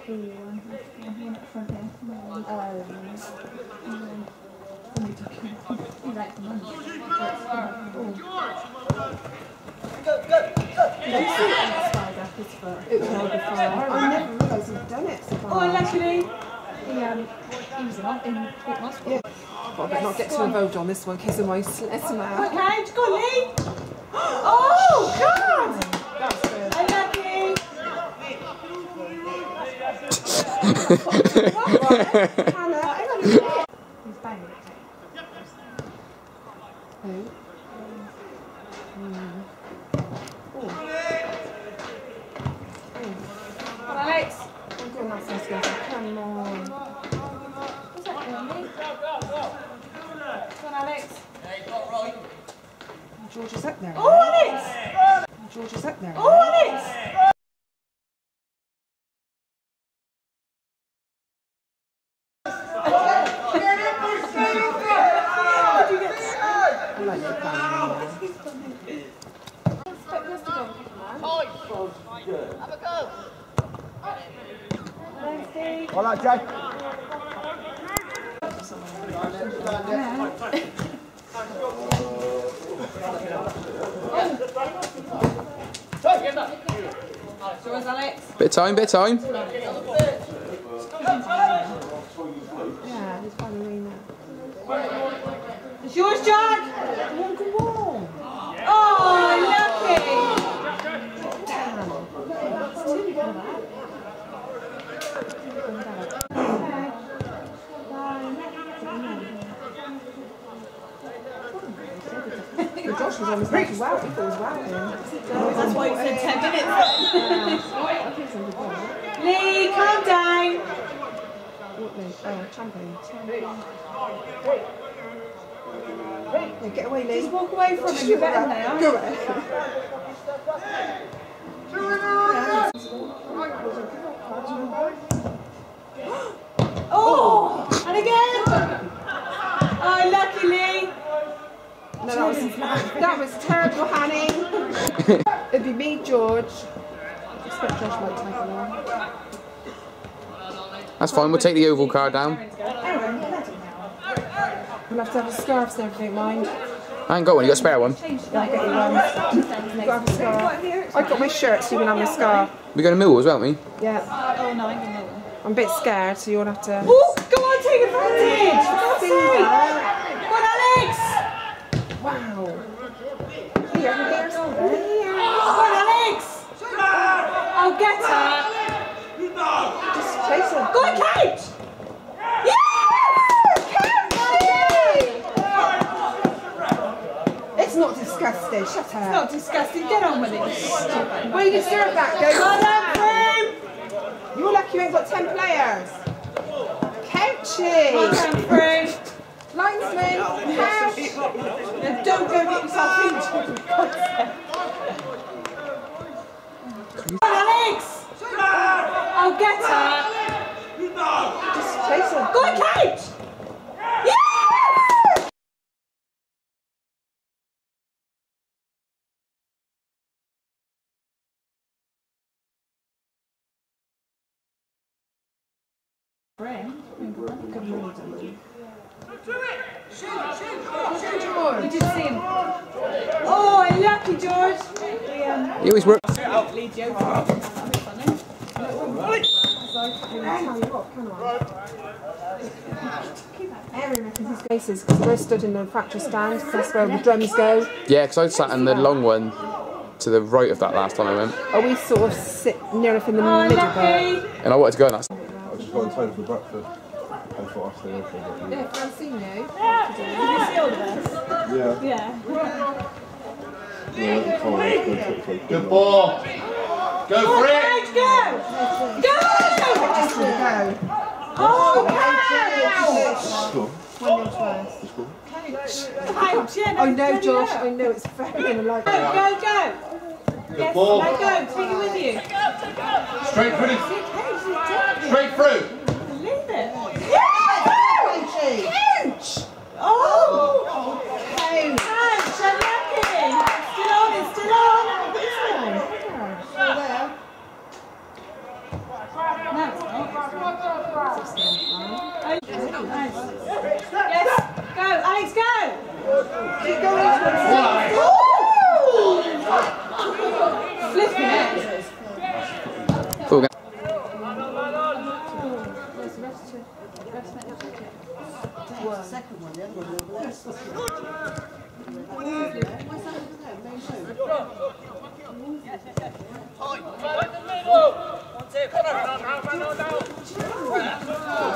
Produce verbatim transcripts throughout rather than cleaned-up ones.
Who are you on? One at the front here. Um, somebody took him. He likes the money. Go, go, go! Did you see it as far up his foot? It was held before. I never realised he'd done it so far. Oh, and actually, he, um, he was in, in hospital. Yeah. But I better not get too involved on this one, because of my sless man. Quick hand, go on, Lee! Oh, God! That's good. I love you! Hannah, hang on a minute. He's banging it. Who? Mm. Oh. Come on, Alex! I'm doing that sounds good. Come on. What's that doing, Lee? Come on, Alex. George is up there. Oh, Alex! George is up there. Oh, Alex! I like your plan. Have a go! Thanks, All right, Jay. Bit of time, bit of time. Yeah, he's ballerina. It's yours, Jack! Come on, come on. Oh, lucky! Josh was on his way to wow, he thought he was wowing. That's why you said ten minutes. Lee, calm down. What Lee? Oh, champion. Yeah, get away, Lee. Just walk away from him, you're better now. Go away. Oh, and again. Oh, lucky Lee. No, that was, that was terrible, Hanny. It'd be me, George. I expect Josh might take it on. That's fine, we'll take the oval card down. We'll have to have the scarves and everything, mind. I ain't got one, you got a spare one? Yeah, I'll get you one. You've got to have a scarf. I've got my shirt, so you can have my scarf. We're going to Mill as well, aren't we? Yeah. Oh no, I can know. I'm a bit scared, so you'll have to... Oh, go on, take advantage! For God's sake! Go on, Alex! Wow. Here, here's all here. Go on, Alex! I'll get her! Just chase her. Go on, Kate! Yes! It's not disgusting, shut It's up. not disgusting, get on with it. Well, you deserve that, go. Go on, Frome! You're lucky you ain't got ten players. Couchy. Go on, Frome! Linesman, cash. Now don't go get yourself into it, for God's sake. Go on, Alex! I'll get her! Just chase her. Go on, Kate! Yes! Did you see him? Oh, lucky George! The, um, He always works. lead you over. Aaron reckons his faces because we're stood in the fracture stand, because that's where the drums go. Yeah, because I sat in the long one to the right of that last time I went. Oh, we sort of sit near enough in the Oh, middle lucky! bit. And I wanted to go in that. I just got in time for breakfast. I thought I'd stay open. Yeah, Francine, no? Did you see all of us? Yeah. Yeah. Yeah, I told her I was going to take Good ball! Go for it! Right, go! Go! Just to go. Oh, couch! Score. One nil to us. Score. Couch, yeah, no, I know, no, Josh, no. I know it's very unlikely. Go, go, go! Yes, ball. now go, take it with you. Straight through! Straight through! Leave it. Couchy! Couch! Oh! Couch! Couch, I'm lucky! Still on, it's still on! Still there. No, it's not.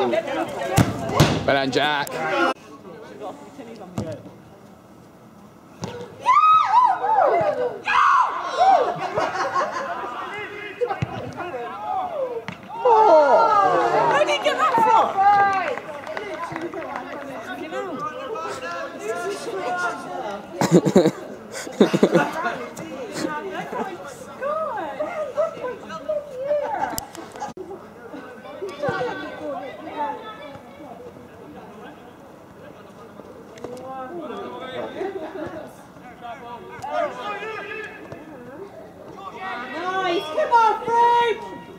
Well done, Jack. Where did you get that from? Nice, come on, Frome!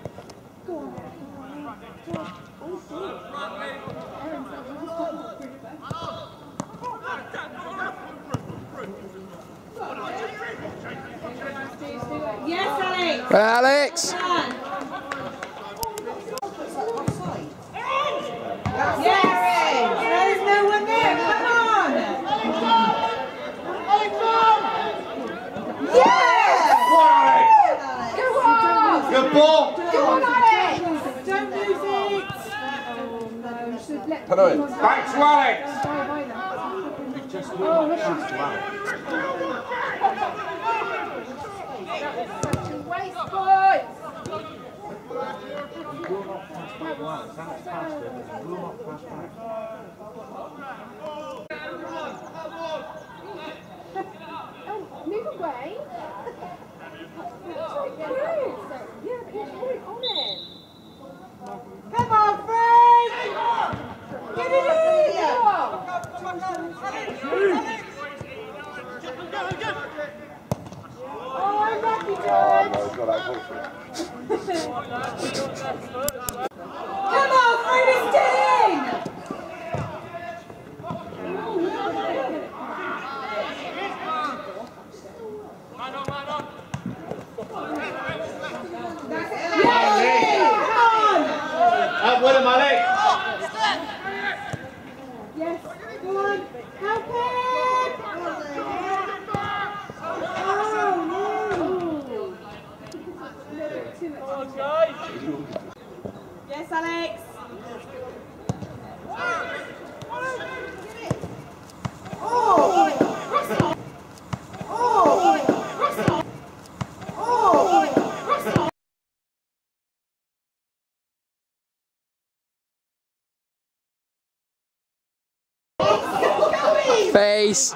Yes, Alex! Well, Alex! Yes! There's no one there, come on! Yes! Go on! Good ball. Go on, Alex! Don't lose it! Hello. Back to Alex. Oh, look at such a waste, boys! Oh, move away. Yeah, push point on it. Come on, Frome! Get it in! Oh, I'm lucky, George! Come on, Frome, it's in! Up with him, Alex. Yes, go on, help him! Yes, Alex. Face!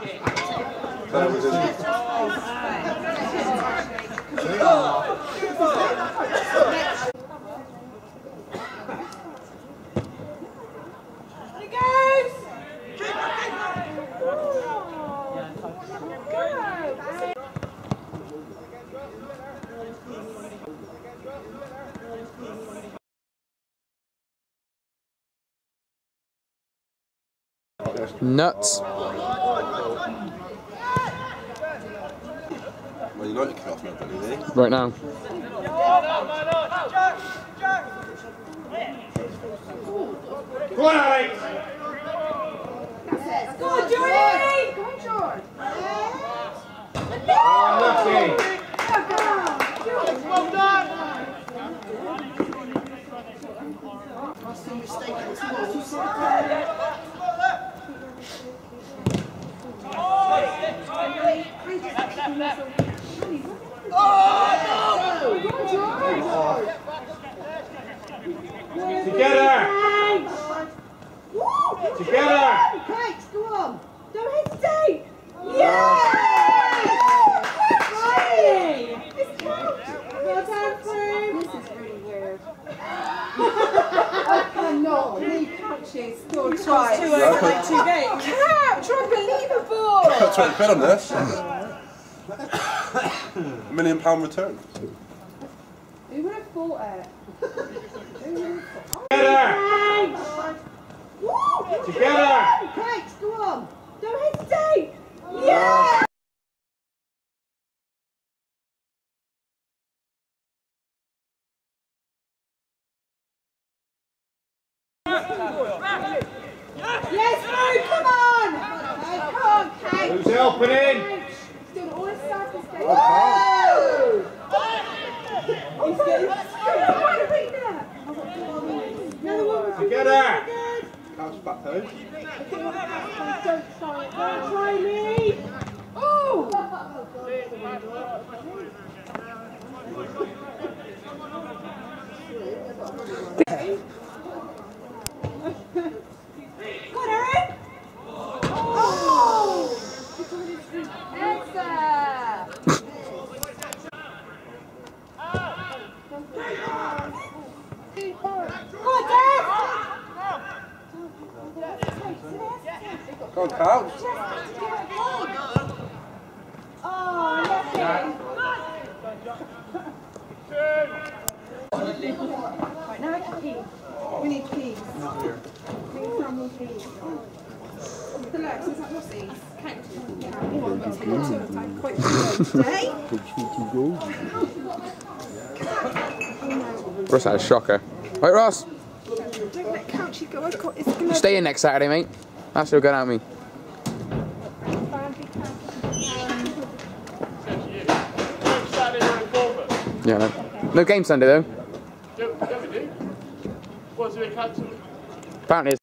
It goes! Nuts. Well, you like to kick off now, don't you, Lee? Right now. Go on, Alex. Go on, Geordie! Go on, George. Lucky. Well done! Together. Together. Thanks, go on. Don't hesitate. Yes! Finally! Well done, Frome. This is really weird. I cannot leave couches. Still try. Two over like two games. Couch, unbelievable! I'll try to bet on this. A million pound return. Who would have thought it? Who would have thought Together. it? Together. Thanks, go on. Don't hesitate. Yes! Yes, Frome, come on! Oh, come on, Kate! Who's helping in? He's doing all his circus games. Whoa! He's getting... Another one. Together. Don't try me! Oh! Good, Erin! Oh! Elsa! Good, Dad! Go on, Carl. Oh, lovely. Right, now I can pee. We need peas. We need some more peas. The legs, is that Rossi's? Count. You want me to take two at a time? Quite today? Ross had a shocker. Right, Ross. Don't let Couchy go. I've got his glove. Stay in next Saturday, mate. That's still going at me. Yeah, no. No game Sunday though. Yeah, we do. What's it cancelled? Apparently.